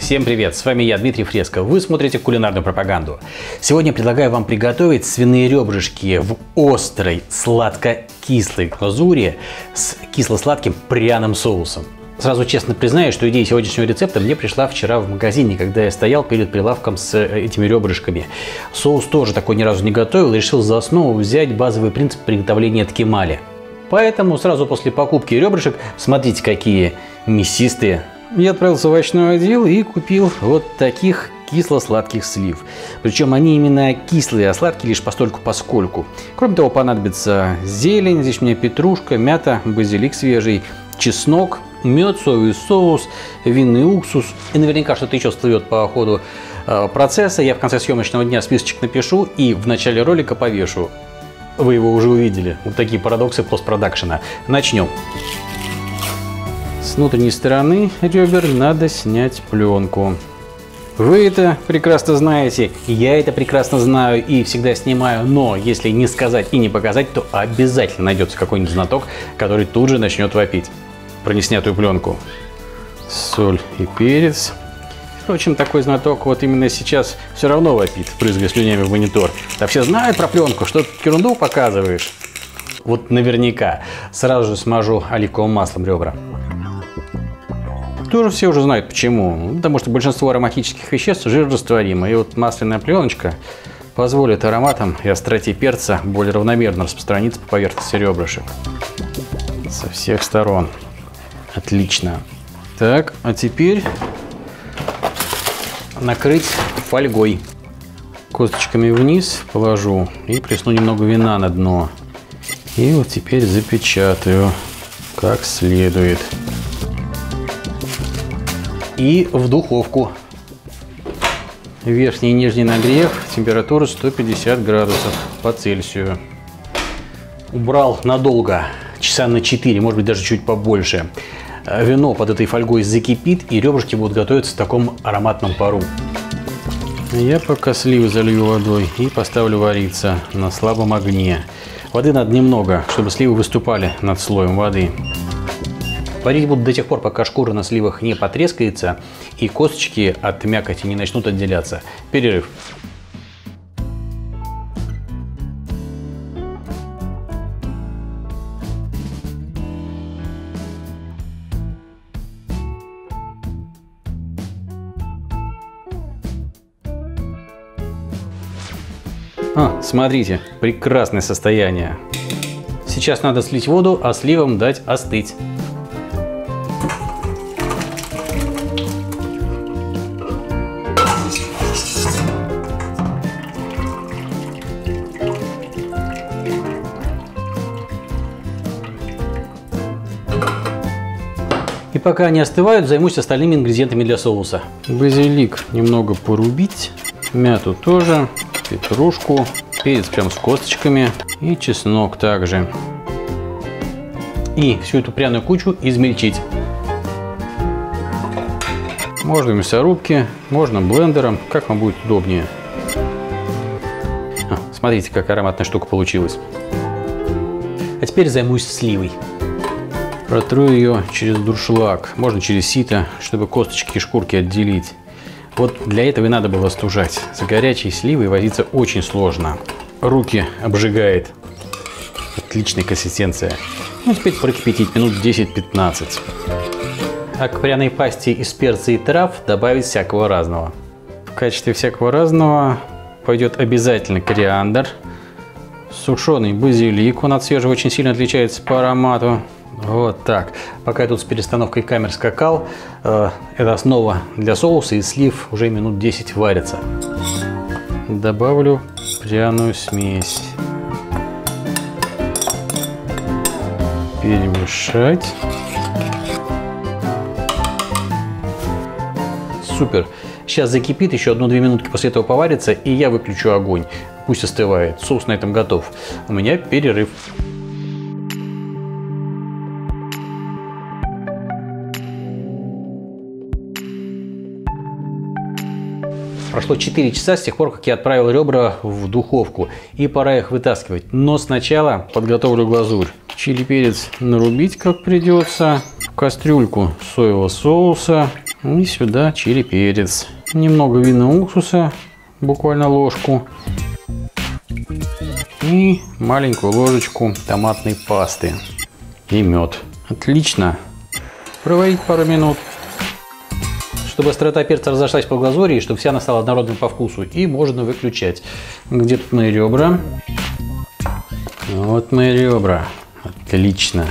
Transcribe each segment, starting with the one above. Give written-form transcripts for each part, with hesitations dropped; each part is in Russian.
Всем привет, с вами я, Дмитрий Фреско. Вы смотрите кулинарную пропаганду. Сегодня предлагаю вам приготовить свиные ребрышки в острой сладко-кислой глазури с кисло-сладким пряным соусом. Сразу честно признаюсь, что идея сегодняшнего рецепта мне пришла вчера в магазине, когда я стоял перед прилавком с этими ребрышками. Соус тоже такой ни разу не готовил и решил за основу взять базовый принцип приготовления ткемали. Поэтому сразу после покупки ребрышек, смотрите, какие мясистые, я отправился в овощной отдел и купил вот таких кисло-сладких слив. Причем они именно кислые, а сладкие лишь постольку-поскольку. Кроме того, понадобится зелень, здесь у меня петрушка, мята, базилик свежий, чеснок, мед, соевый соус, винный уксус. И наверняка что-то еще всплывет по ходу процесса. Я в конце съемочного дня списочек напишу и в начале ролика повешу. Вы его уже увидели. Вот такие парадоксы постпродакшена. Начнем. С внутренней стороны ребер надо снять пленку. Вы это прекрасно знаете, я это прекрасно знаю и всегда снимаю, но если не сказать и не показать, то обязательно найдется какой-нибудь знаток, который тут же начнет вопить про неснятую пленку. Соль и перец. Впрочем, такой знаток вот именно сейчас все равно вопит, брызгая слюнями в монитор. Да все знают про пленку, что ты ерунду показываешь. Вот наверняка сразу же смажу оливковым маслом ребра. Тоже все уже знают почему. Потому что большинство ароматических веществ жирорастворимы. И вот масляная пленочка позволит ароматам и остроте перца более равномерно распространиться по поверхности ребрышек. Со всех сторон. Отлично. Так, а теперь накрыть фольгой. Косточками вниз положу и плесну немного вина на дно. И вот теперь запечатаю как следует. И в духовку. Верхний и нижний нагрев, температура 150 градусов по Цельсию. Убрал надолго, часа на 4, может быть даже чуть побольше. Вино под этой фольгой закипит, и ребрышки будут готовиться в таком ароматном пару. Я пока сливы залью водой и поставлю вариться на слабом огне. Воды надо немного, чтобы сливы выступали над слоем воды. Варить буду до тех пор, пока шкура на сливах не потрескается и косточки от мякоти не начнут отделяться. Перерыв. Смотрите, прекрасное состояние. Сейчас надо слить воду, а сливам дать остыть. И пока они остывают, займусь остальными ингредиентами для соуса. Базилик немного порубить, мяту тоже, петрушку, перец прям с косточками и чеснок также. И всю эту пряную кучу измельчить. Можно в мясорубке, можно блендером, как вам будет удобнее. Смотрите, какая ароматная штука получилась. А теперь займусь сливой. Протру ее через дуршлаг, можно через сито, чтобы косточки и шкурки отделить. Вот для этого и надо было остужать. С горячей сливой возиться очень сложно. Руки обжигает. Отличная консистенция. Ну, теперь прокипятить минут 10-15. А к пряной пасте из перца и трав добавить всякого разного. В качестве всякого разного пойдет обязательно кориандр, сушеный базилик, он от свежего очень сильно отличается по аромату. Вот так. Пока я тут с перестановкой камер скакал, это основа для соуса, и слив уже минут 10 варится. Добавлю пряную смесь. Перемешать. Супер. Сейчас закипит, еще 1-2 минутки после этого поварится, и я выключу огонь. Пусть остывает. Соус на этом готов. У меня перерыв. Прошло 4 часа с тех пор, как я отправил ребра в духовку, и пора их вытаскивать. Но сначала подготовлю глазурь. Чили перец нарубить как придется. В кастрюльку соевого соуса. И сюда чили перец. Немного винного уксуса, буквально ложку. И маленькую ложечку томатной пасты. И мед. Отлично. Проварить пару минут, чтобы острота перца разошлась по глазури, и чтобы вся она стала однородной по вкусу. И можно выключать. Где тут мои ребра? Вот мои ребра. Отлично.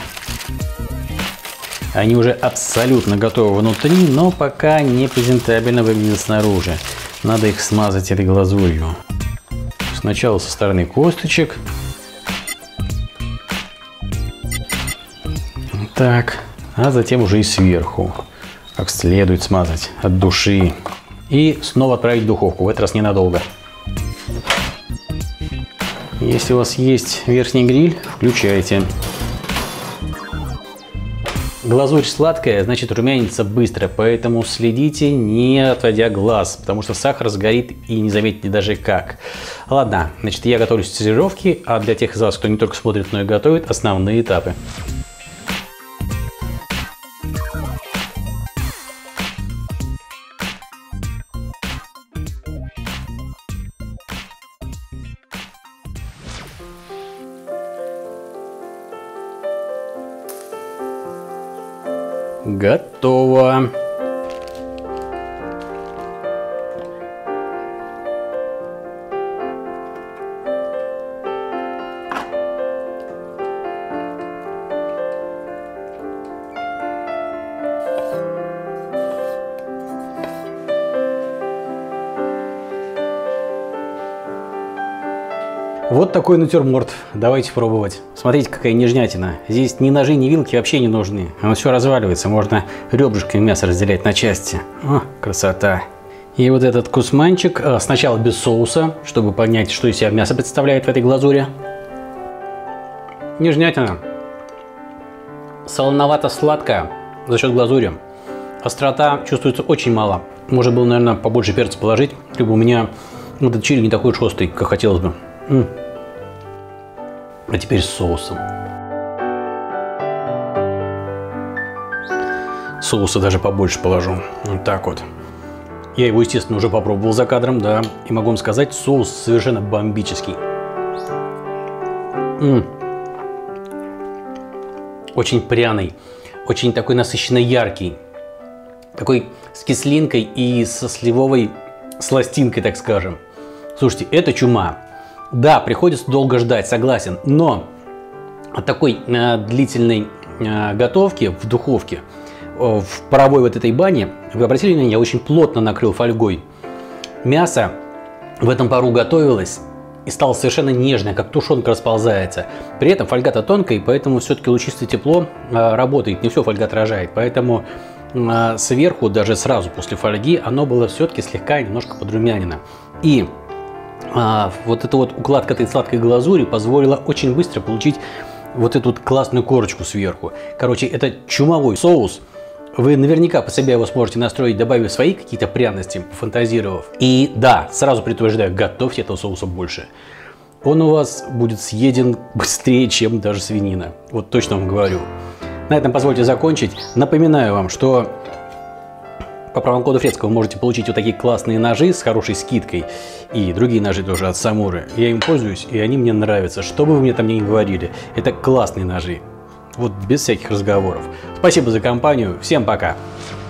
Они уже абсолютно готовы внутри, но пока не презентабельно выглядят снаружи. Надо их смазать этой глазурью. Сначала со стороны косточек. Так. А затем уже и сверху. Как следует смазать от души. И снова отправить в духовку. В этот раз ненадолго. Если у вас есть верхний гриль, включайте. Глазурь сладкая, значит румянится быстро, поэтому следите, не отводя глаз, потому что сахар сгорит и не заметите даже как. Ладно, значит я готовлюсь к сервировке, а для тех из вас, кто не только смотрит, но и готовит, основные этапы. Готово. Вот такой натюрморт. Давайте пробовать. Смотрите, какая нежнятина. Здесь ни ножи, ни вилки вообще не нужны. Оно все разваливается. Можно ребрышками мясо разделять на части. О, красота. И вот этот кусманчик сначала без соуса, чтобы понять, что из себя мясо представляет в этой глазури. Нежнятина. Солоновато-сладкая за счет глазури. Острота чувствуется очень мало. Можно было, наверное, побольше перца положить. Либо у меня этот чили не такой уж острый, как хотелось бы. А теперь с соусом. Соуса даже побольше положу. Вот так вот. Я его, естественно, уже попробовал за кадром, да. И могу вам сказать, соус совершенно бомбический. Очень пряный. Очень такой насыщенно яркий. Такой с кислинкой и со сливовой сластинкой, так скажем. Слушайте, это чума. Да, приходится долго ждать, согласен, но от такой длительной готовки в духовке, в паровой вот этой бане, вы обратили внимание, я очень плотно накрыл фольгой. Мясо в этом пару готовилось и стало совершенно нежное, как тушенка расползается. При этом фольга-то тонкая, поэтому все-таки лучистое тепло работает, не все фольга отражает, поэтому сверху, даже сразу после фольги, оно было все-таки слегка немножко подрумянено. И вот эта вот укладка этой сладкой глазури позволила очень быстро получить вот эту вот классную корочку сверху. Короче, это чумовой соус. Вы наверняка по себе его сможете настроить, добавив свои какие-то пряности, пофантазировав. И да, сразу предупреждаю, готовьте этого соуса больше. Он у вас будет съеден быстрее, чем даже свинина. Вот точно вам говорю. На этом позвольте закончить. Напоминаю вам, что по промокоду Фрецкого вы можете получить вот такие классные ножи с хорошей скидкой. И другие ножи тоже от Самуры. Я им пользуюсь, и они мне нравятся. Что бы вы мне там ни говорили, это классные ножи. Вот без всяких разговоров. Спасибо за компанию. Всем пока.